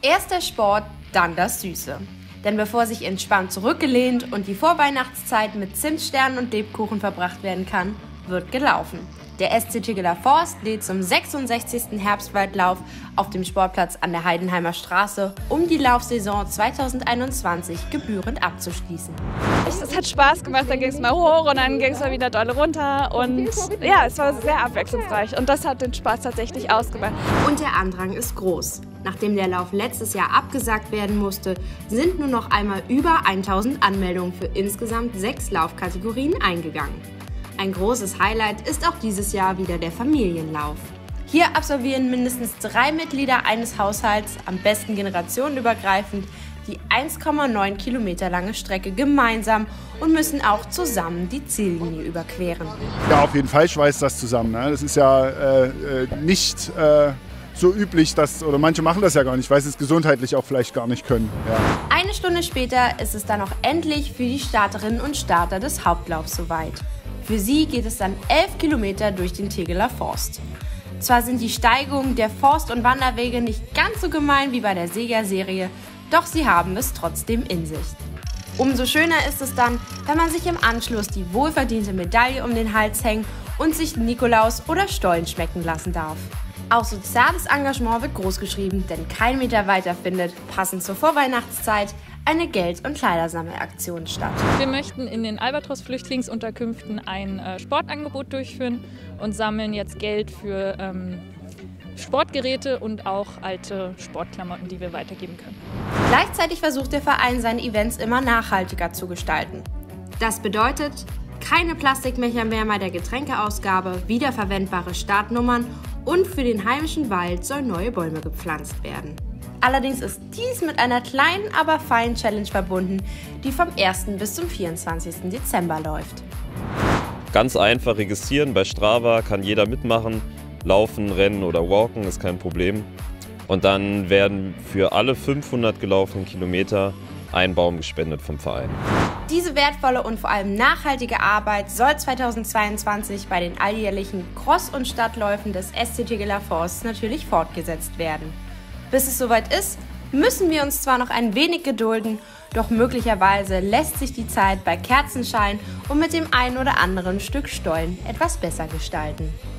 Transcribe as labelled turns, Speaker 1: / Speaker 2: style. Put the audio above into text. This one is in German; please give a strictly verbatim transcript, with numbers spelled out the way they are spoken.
Speaker 1: Erst der Sport, dann das Süße. Denn bevor sich entspannt zurückgelehnt und die Vorweihnachtszeit mit Zimtsternen und Lebkuchen verbracht werden kann, wird gelaufen. Der S C Tegeler Forst lädt zum sechsundsechzigsten Herbstwaldlauf auf dem Sportplatz an der Heidenheimer Straße, um die Laufsaison zweitausendeinundzwanzig gebührend abzuschließen.
Speaker 2: Es hat Spaß gemacht, dann ging es mal hoch und dann ging es mal wieder doll runter und ja, es war sehr abwechslungsreich und das hat den Spaß tatsächlich ausgemacht.
Speaker 1: Und der Andrang ist groß. Nachdem der Lauf letztes Jahr abgesagt werden musste, sind nur noch einmal über tausend Anmeldungen für insgesamt sechs Laufkategorien eingegangen. Ein großes Highlight ist auch dieses Jahr wieder der Familienlauf. Hier absolvieren mindestens drei Mitglieder eines Haushalts, am besten generationenübergreifend, die eins Komma neun Kilometer lange Strecke gemeinsam und müssen auch zusammen die Ziellinie überqueren.
Speaker 3: Ja, auf jeden Fall schweißt das zusammen. Ne? Das ist ja äh, nicht äh, so üblich, dass, oder manche machen das ja gar nicht, weil sie es gesundheitlich auch vielleicht gar nicht können. Ja.
Speaker 1: Eine Stunde später ist es dann auch endlich für die Starterinnen und Starter des Hauptlaufs soweit. Für sie geht es dann elf Kilometer durch den Tegeler Forst. Zwar sind die Steigungen der Forst- und Wanderwege nicht ganz so gemein wie bei der Siegerserie, doch sie haben es trotzdem in sich. Umso schöner ist es dann, wenn man sich im Anschluss die wohlverdiente Medaille um den Hals hängen und sich Nikolaus oder Stollen schmecken lassen darf. Auch soziales Engagement wird großgeschrieben, denn kein Meter weiter findet, passend zur Vorweihnachtszeit, eine Geld- und Kleidersammelaktion statt.
Speaker 4: Wir möchten in den Albatros-Flüchtlingsunterkünften ein äh, Sportangebot durchführen und sammeln jetzt Geld für ähm, Sportgeräte und auch alte Sportklamotten, die wir weitergeben können.
Speaker 1: Gleichzeitig versucht der Verein, seine Events immer nachhaltiger zu gestalten. Das bedeutet, keine Plastikbecher mehr bei der Getränkeausgabe, wiederverwendbare Startnummern und für den heimischen Wald sollen neue Bäume gepflanzt werden. Allerdings ist dies mit einer kleinen, aber feinen Challenge verbunden, die vom ersten bis zum vierundzwanzigsten Dezember läuft.
Speaker 5: Ganz einfach registrieren bei Strava, kann jeder mitmachen. Laufen, rennen oder walken ist kein Problem. Und dann werden für alle fünfhundert gelaufenen Kilometer ein Baum gespendet vom Verein.
Speaker 1: Diese wertvolle und vor allem nachhaltige Arbeit soll zweitausendzweiundzwanzig bei den alljährlichen Cross- und Stadtläufen des S C Tegeler Forst natürlich fortgesetzt werden. Bis es soweit ist, müssen wir uns zwar noch ein wenig gedulden, doch möglicherweise lässt sich die Zeit bei Kerzenschein und mit dem einen oder anderen Stück Stollen etwas besser gestalten.